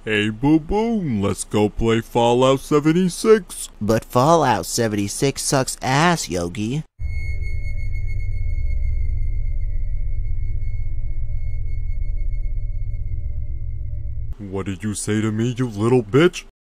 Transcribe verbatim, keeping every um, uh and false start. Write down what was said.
Hey Boo Boom, let's go play Fallout seventy-six. But Fallout seventy-six sucks ass, Yogi. What did you say to me, you little bitch?